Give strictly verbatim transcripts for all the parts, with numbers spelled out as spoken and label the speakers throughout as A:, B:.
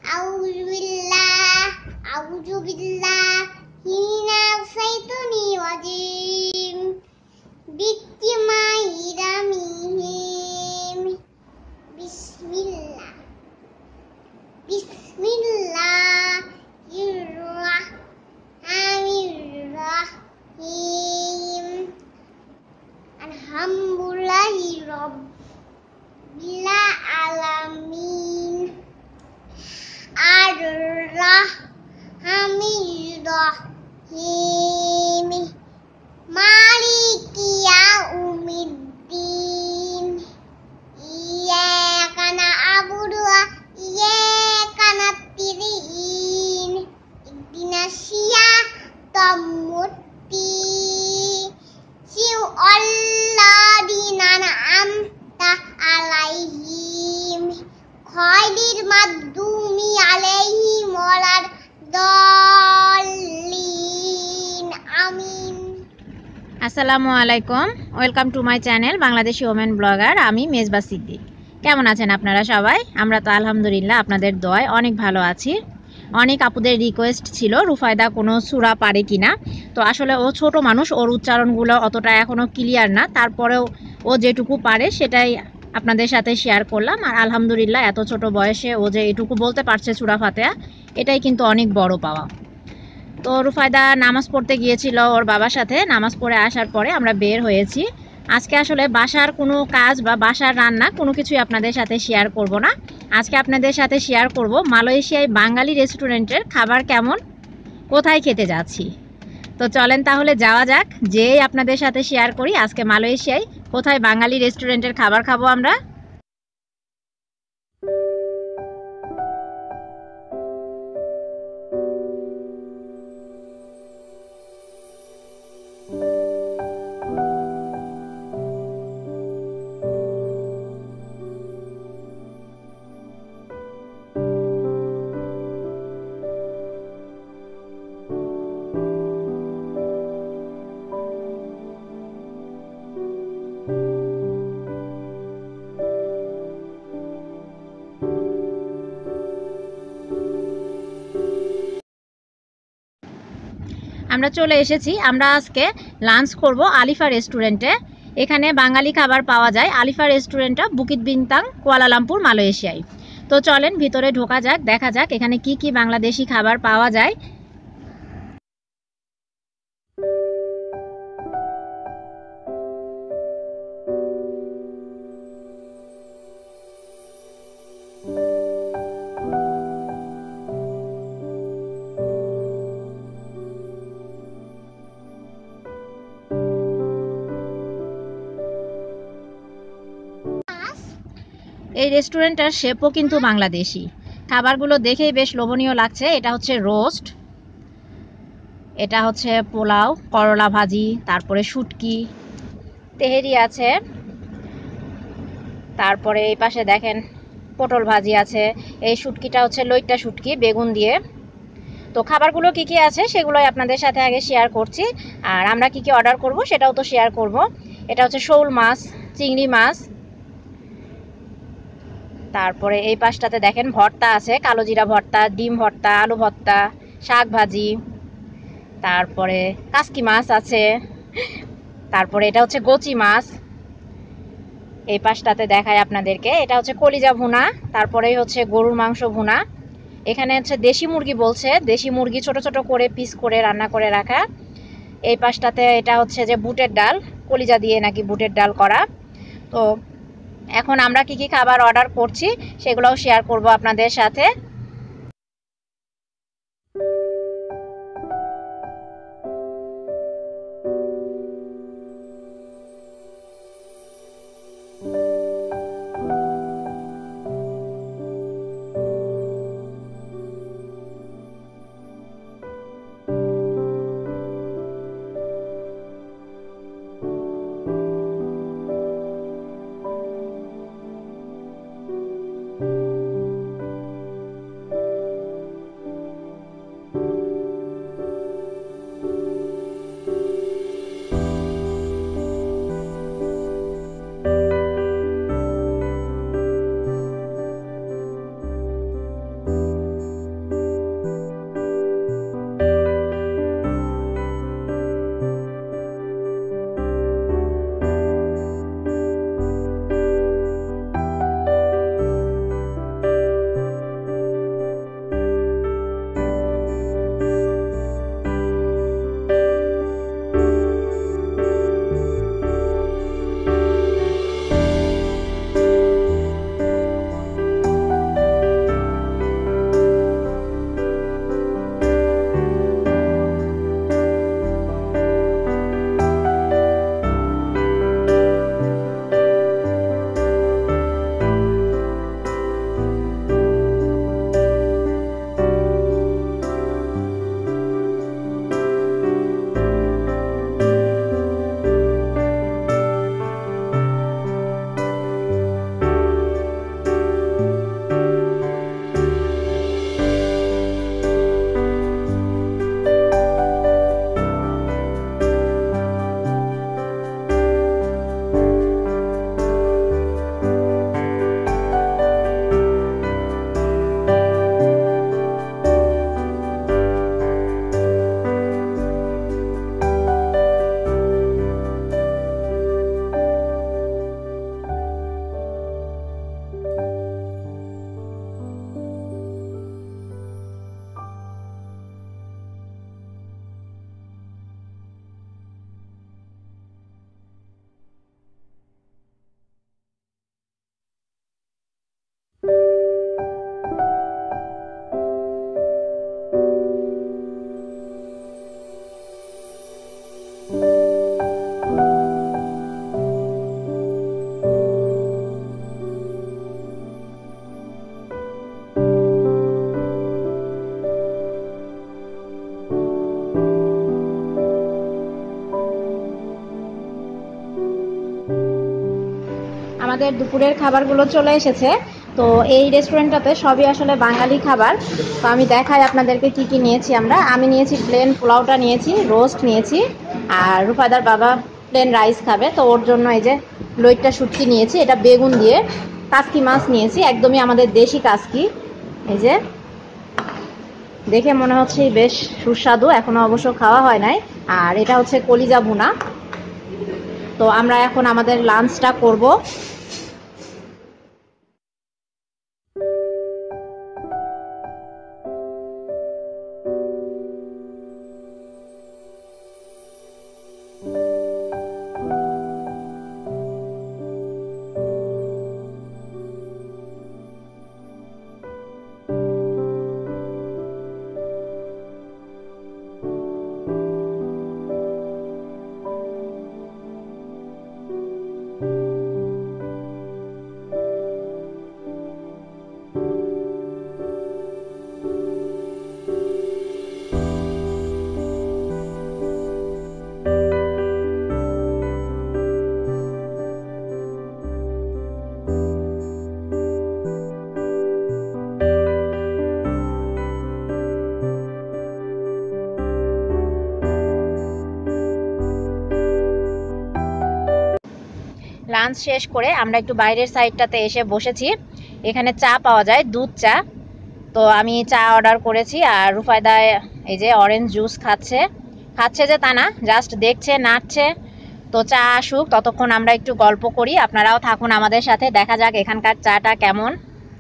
A: আউযু বিল্লাহ আউযু বিল্লাহি মিনাশ শাইতানির রাজিম বিসমিল্লাহির বিসমিল্লাহ বিসমিল্লাহির রাহমানির রাহিম আলহামদুলিল্লাহি রাব্বিল আলামিন আর-রাহমানির রাহিম মালিকি ইয়াউমিদ্দিন ইয়্যাকা না'বুদু ওয়া ইয়্যাকা নাস্তাঈন ইহদিনাস সিরাতাল মুস্তাকিম সিরাতাল লাযিনা আন'আমতা আলাইহিম গায়রিল মাগদুবি আলাইহিম ওয়ালাদ-দাল্লিন আমিন।
B: আসসালামু আলাইকুম, welcome to my channel Bangladeshi women blogger. আমি মেজবা সিদ্দিক। কেমন আছেন আপনারা সবাই? আমরা তো আলহামদুলিল্লাহ আপনাদের দোয়ায় অনেক ভালো আছি। অনেক আপুদের রিকোয়েস্ট ছিল রুফায়দা কোনো সূরা পারে কিনা। তো আসলে ও ছোট মানুষ, ওর উচ্চারণগুলো অতটা এখনও ক্লিয়ার না, তারপরেও ও যেটুকু পারে সেটাই আপনাদের সাথে শেয়ার করলাম। আর আলহামদুলিল্লাহ এত ছোট বয়সে ও যে এটুকু বলতে পারছে সূরা ফাতিহা, এটাই কিন্তু অনেক বড় পাওয়া। তো রুফায়দা নামাজ পড়তে গিয়েছিল ওর বাবার সাথে। নামাজ পড়ে আসার পরে আমরা বের হয়েছি। আজকে আসলে বাসার কোনো কাজ বা বাসার রান্না কোনো কিছুই আপনাদের সাথে শেয়ার করব না। আজকে আপনাদের সাথে শেয়ার করব মালয়েশিয়ায় বাঙালি রেস্টুরেন্টের খাবার কেমন, কোথায় খেতে যাচ্ছি। তো চলেন তাহলে যাওয়া যাক, যেই আপনাদের সাথে শেয়ার করি আজকে মালয়েশিয়ায় কোথায় বাঙালি রেস্টুরেন্টের খাবার খাবো আমরা। আমরা চলে এসেছি। আমরা আজকে লাঞ্চ করব আলিফা রেস্টুরেন্টে। এখানে বাঙালি খাবার পাওয়া যায়। আলিফা রেস্টুরেন্টটা বুকিত বিনতাং, কুয়ালালামপুর, মালয়েশিয়ায়। তো চলেন ভিতরে ঢোকা যাক, দেখা যাক এখানে কি কি বাংলাদেশি খাবার পাওয়া যায়। এই রেস্টুরেন্টটার শেফও কিন্তু বাংলাদেশি। খাবারগুলো দেখেই বেশ লোভনীয় লাগছে। এটা হচ্ছে রোস্ট, এটা হচ্ছে পোলাও, করলা ভাজি, তারপরে শুটকি, তেহেরি আছে, তারপরে এই পাশে দেখেন পটল ভাজি আছে। এই শুটকিটা হচ্ছে লইট্টা শুটকি বেগুন দিয়ে। তো খাবারগুলো কি কি আছে সেগুলোই আপনাদের সাথে আগে শেয়ার করছি, আর আমরা কি কি অর্ডার করব সেটাও তো শেয়ার করব। এটা হচ্ছে শোল মাছ, চিংড়ি মাছ, তারপরে এই পাশটাতে দেখেন ভর্তা আছে, কালো জিরা ভর্তা, ডিম ভর্তা, আলু ভর্তা, শাক ভাজি, তারপরে কাসকি মাছ আছে, তারপরে এটা হচ্ছে গোচি মাছ। এই পাশটাতে দেখায় আপনাদেরকে, এটা হচ্ছে কলিজা ভুনা, তারপরেই হচ্ছে গরুর মাংস ভুনা। এখানে হচ্ছে দেশি মুরগি বলছে, দেশি মুরগি ছোট ছোট করে পিস করে রান্না করে রাখা। এই পাশটাতে এটা হচ্ছে যে বুটের ডাল, কলিজা দিয়ে নাকি বুটের ডাল করা। তো এখন আমরা কি কি খাবার অর্ডার করছি সেগুলোও শেয়ার করব আপনাদের সাথে। আমাদের দুপুরের খাবারগুলো চলে এসেছে। তো এই রেস্টুরেন্টটাতে সবই আসলে বাঙালি খাবার। তো আমি দেখাই আপনাদেরকে কি কি নিয়েছি আমরা। আমি নিয়েছি প্লেন পোলাওটা নিয়েছি, রোস্ট নিয়েছি, আর রুফাদার বাবা প্লেন রাইস খাবে, তো ওর জন্য এই যে লইট্টা শুটকি নিয়েছি, এটা বেগুন দিয়ে। কাসকি মাছ নিয়েছি, একদমই আমাদের দেশি কাসকি, এই যে দেখে মনে হচ্ছে বেশ সুস্বাদু, এখনো অবশ্য খাওয়া হয় নাই। আর এটা হচ্ছে কলিজা ভুনা। তো আমরা এখন আমাদের লাঞ্চটা করব। লাঞ্চ শেষ করে আমরা একটু বাইরের সাইডটাতে এসে বসেছি। এখানে চা পাওয়া যায়, দুধ চা। তো আমি চা অর্ডার করেছি, আর রুফায়দা এই যে অরেঞ্জ জুস খাচ্ছে। খাচ্ছে যে তা না, জাস্ট দেখছে, নাচছে। তো চা আসুক, ততক্ষণ আমরা একটু গল্প করি, আপনারাও থাকুন আমাদের সাথে, দেখা যাক এখানকার চাটা কেমন।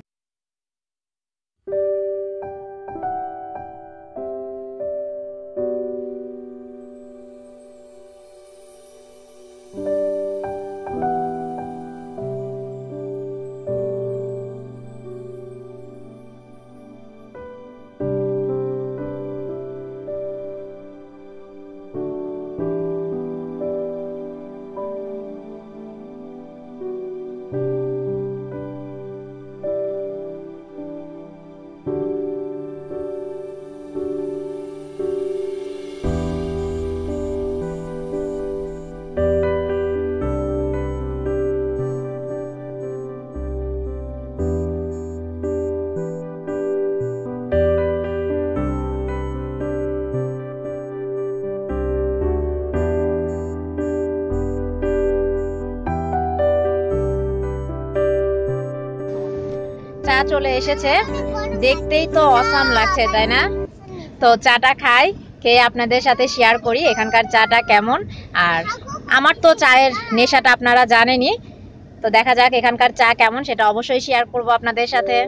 B: চা চলে এসেছে, দেখতেই তো অসাম লাগছে, তাই না? তো চাটা খাই, খেয়ে আপনাদের সাথে শেয়ার করি এখানকার চাটা কেমন। আর আমার তো চায়ের নেশাটা আপনারা জানেনই, তো দেখা যাক এখানকার চা কেমন, সেটা অবশ্যই শেয়ার করব আপনাদের সাথে।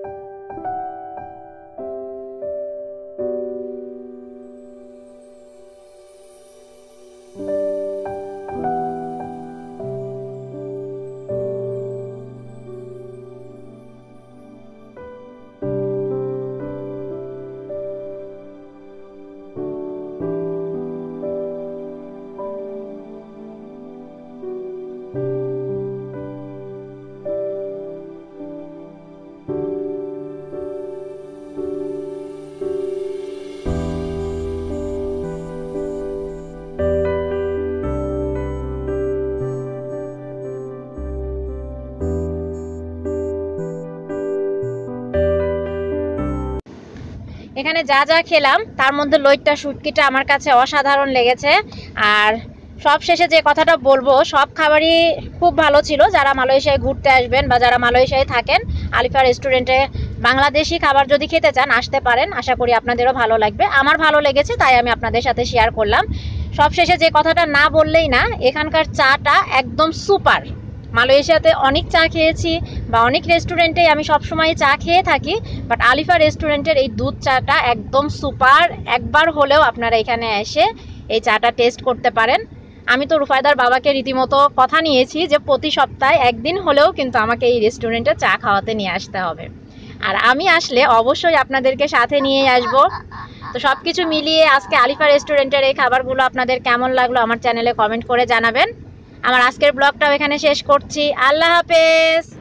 B: এখানে যা যা খেলাম তার মধ্যে লইট্টা শুটকিটা আমার কাছে অসাধারণ লেগেছে। আর সব শেষে যে কথাটা বলবো, সব খাবারই খুব ভালো ছিল। যারা মালয়েশিয়ায় ঘুরতে আসবেন বা যারা মালয়েশিয়ায় থাকেন, আলিফা রেস্টুরেন্টে বাংলাদেশি খাবার যদি খেতে চান আসতে পারেন, আশা করি আপনাদেরও ভালো লাগবে। আমার ভালো লেগেছে, তাই আমি আপনাদের সাথে শেয়ার করলাম। সব শেষে যে কথাটা না বললেই না, এখানকার চাটা একদম সুপার। মালয়েশিয়াতে অনেক চা খেয়েছি বা অনেক রেস্টুরেন্টে আমি সবসময় চা খেয়ে থাকি, বাট আলিফা রেস্টুরেন্টের এই দুধ চাটা একদম সুপার। একবার হলেও আপনারা এখানে এসে এই চাটা টেস্ট করতে পারেন। আমি তো রুফায়দার বাবাকে রীতিমতো কথা নিয়েছি যে প্রতি সপ্তাহে একদিন হলেও কিন্তু আমাকে এই রেস্টুরেন্টে চা খাওয়াতে নিয়ে আসতে হবে, আর আমি আসলে অবশ্যই আপনাদেরকে সাথে নিয়ে আসব। তো সব কিছু মিলিয়ে আজকে আলিফা রেস্টুরেন্টের এই খাবারগুলো আপনাদের কেমন লাগলো আমার চ্যানেলে কমেন্ট করে জানাবেন। আমার আজকের ব্লগটাও এখানে শেষ করছি। আল্লাহ হাফেজ।